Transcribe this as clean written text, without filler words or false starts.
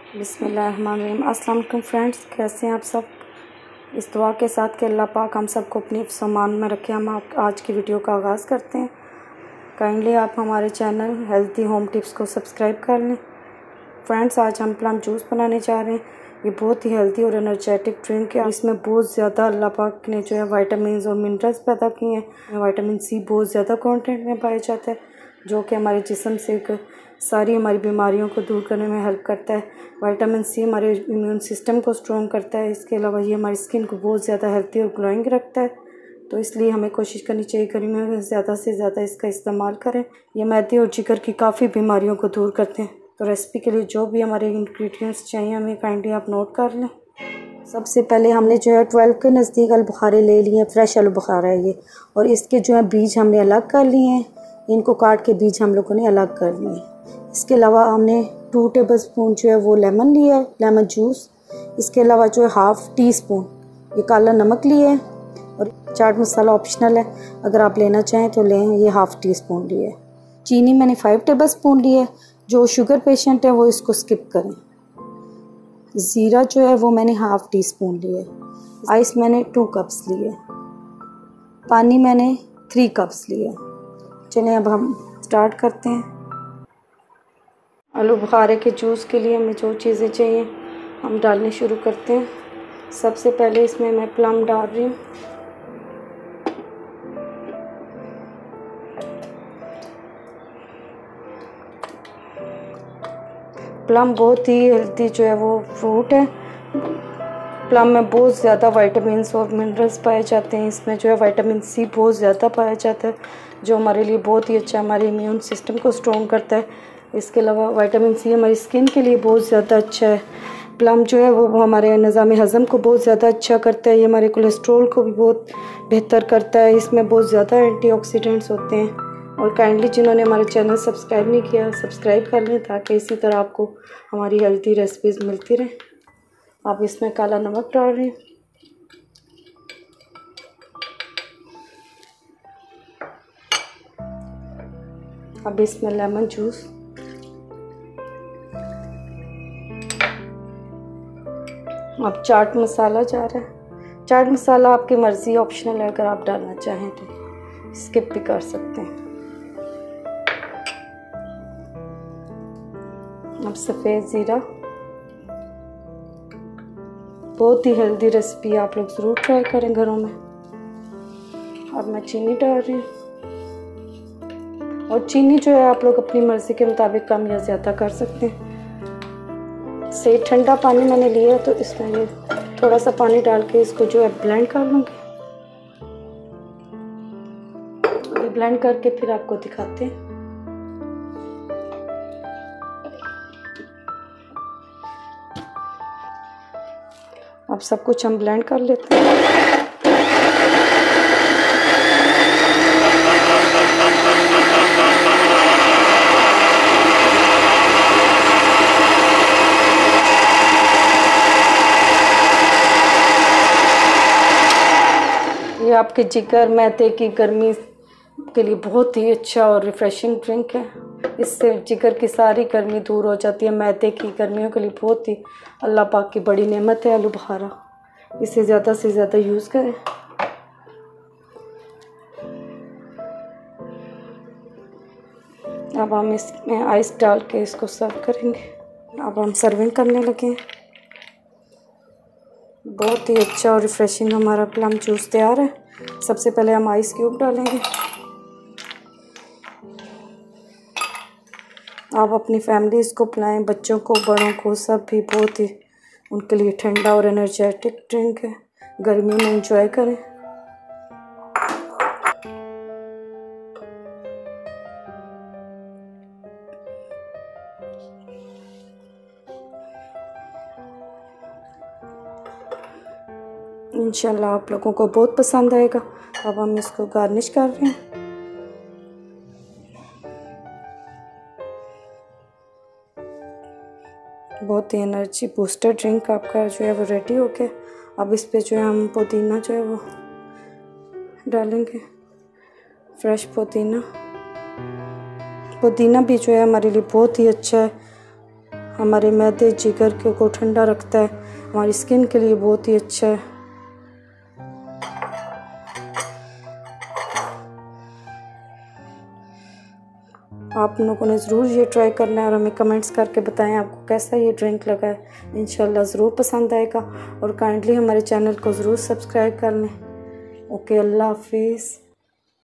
बिस्मिल्लाहिर्रहमानिर्रहीम। अस्सलाम वालेकुम फ्रेंड्स, कैसे हैं आप सब। इस दुआ के साथ कि अल्लाह पाक हम सबको अपनी सामान में रखे। हम आज की वीडियो का आगाज़ करते हैं। काइंडली आप हमारे चैनल हेल्थी होम टिप्स को सब्सक्राइब कर लें। फ्रेंड्स, आज हम प्लम जूस बनाने जा रहे हैं। ये बहुत ही हेल्थी और एनर्जेटिक ड्रिंक है। इसमें बहुत ज़्यादा अल्लाह पाक ने जो है विटामिन और मिनरल्स पैदा किए हैं। विटामिन सी बहुत ज़्यादा कंटेंट में पाया जाता है, जो कि हमारे जिस्म से सारी हमारी बीमारियों को दूर करने में हेल्प करता है। विटामिन सी हमारे इम्यून सिस्टम को स्ट्रॉन्ग करता है। इसके अलावा ये हमारी स्किन को बहुत ज़्यादा हेल्थी और ग्लोइंग रखता है। तो इसलिए हमें कोशिश करनी चाहिए गर्मियों में ज़्यादा से ज़्यादा इसका इस्तेमाल करें। ये मैदे और जिगर की काफ़ी बीमारियों को दूर करते हैं। तो रेसिपी के लिए जो भी हमारे इंग्रेडिएंट्स चाहिए हमें काइंडली आप नोट कर लें। सबसे पहले हमने जो है 12 के नज़दीक आलू बुखारे ले लिए हैं। फ्रेश आलू बुखारा है ये, और इसके जो है बीज हमने अलग कर लिए हैं। इनको काट के बीज हम लोगों ने अलग कर लिए। इसके अलावा हमने 2 टेबलस्पून जो है वो लेमन लिया है, लेमन जूस। इसके अलावा जो है 1/2 टीस्पून ये काला नमक लिया है, और चाट मसाला ऑप्शनल है, अगर आप लेना चाहें तो लें। ये 1/2 टीस्पून लिया है। चीनी मैंने 5 टेबलस्पून लिया है। जो शुगर पेशेंट है वो इसको स्किप करें। ज़ीरा जो है वो मैंने 1/2 टीस्पून लिया है। आइस मैंने 2 कप्स लिए। पानी मैंने 3 कप्स लिया। चलें अब हम स्टार्ट करते हैं। आलू बुखारे के जूस के लिए हमें जो चीज़ें चाहिए हम डालने शुरू करते हैं। सबसे पहले इसमें मैं प्लम डाल रही हूँ। प्लम बहुत ही हेल्दी जो है वो फ्रूट है। प्लम में बहुत ज़्यादा विटामिन्स और मिनरल्स पाए जाते हैं। इसमें जो है विटामिन सी बहुत ज़्यादा पाया जाता है, जो हमारे लिए बहुत ही अच्छा, हमारे इम्यून सिस्टम को स्ट्रॉन्ग करता है। इसके अलावा विटामिन सी हमारी स्किन के लिए बहुत ज़्यादा अच्छा है। प्लम जो है वो हमारे निज़ाम हज़म को बहुत ज़्यादा अच्छा करता है। ये हमारे कोलेस्ट्रॉल को भी बहुत बेहतर करता है। इसमें बहुत ज़्यादा एंटीऑक्सीडेंट्स होते हैं। और काइंडली जिन्होंने हमारा चैनल सब्सक्राइब नहीं किया, सब्सक्राइब कर लें, ताकि इसी तरह आपको हमारी हेल्थी रेसिपीज़ मिलती रहें। आप इसमें काला नमक डाल रहे हैं। अब इसमें लेमन जूस। अब चाट मसाला जा रहा है। चाट मसाला आपकी मर्ज़ी, ऑप्शनल है, अगर आप डालना चाहें तो स्किप भी कर सकते हैं। अब सफ़ेद ज़ीरा। बहुत ही हेल्दी रेसिपी, आप लोग ज़रूर ट्राई करें घरों में। अब मैं चीनी डाल रही हूँ, और चीनी जो है आप लोग अपनी मर्ज़ी के मुताबिक कम या ज़्यादा कर सकते हैं। से ठंडा पानी मैंने लिया है, तो इसमें ये थोड़ा सा पानी डाल के इसको जो है ब्लेंड कर लूँगी। ये ब्लेंड करके फिर आपको दिखाते हैं। अब सब कुछ हम ब्लेंड कर लेते हैं। ये आपके जिगर मैदे की गर्मी के लिए बहुत ही अच्छा और रिफ़्रेशिंग ड्रिंक है। इससे जिगर की सारी गर्मी दूर हो जाती है। मैदे की गर्मियों के लिए बहुत ही अल्लाह पाक की बड़ी नेमत है आलू बुखारा। इसे ज़्यादा से ज़्यादा यूज़ करें। अब हम इसमें आइस डाल के इसको सर्व करेंगे। अब हम सर्विंग करने लगे हैं। बहुत ही अच्छा और रिफ़्रेशिंग हमारा प्लम जूस तैयार है। सबसे पहले हम आइस क्यूब डालेंगे। आप अपनी फैमिलीज़ को पिलाएं, बच्चों को, बड़ों को, सब भी बहुत ही उनके लिए ठंडा और एनर्जेटिक ड्रिंक है। गर्मियों में एंजॉय करें। इंशाल्लाह आप लोगों को बहुत पसंद आएगा। अब हम इसको गार्निश कर रहे हैं। बहुत ही एनर्जी बूस्टर ड्रिंक आपका जो है वो रेडी हो गया। अब इस पे जो है हम पुदीना जो है वो डालेंगे, फ्रेश पुदीना। पुदीना भी जो है हमारे लिए बहुत ही अच्छा है। हमारे मैदे जिगर को ठंडा रखता है, हमारी स्किन के लिए बहुत ही अच्छा है। आप लोगों ने ज़रूर ये ट्राई करना है और हमें कमेंट्स करके बताएं आपको कैसा ये ड्रिंक लगा है। इंशाल्लाह ज़रूर पसंद आएगा और काइंडली हमारे चैनल को ज़रूर सब्सक्राइब कर लें। ओके, अल्लाह हाफिज़।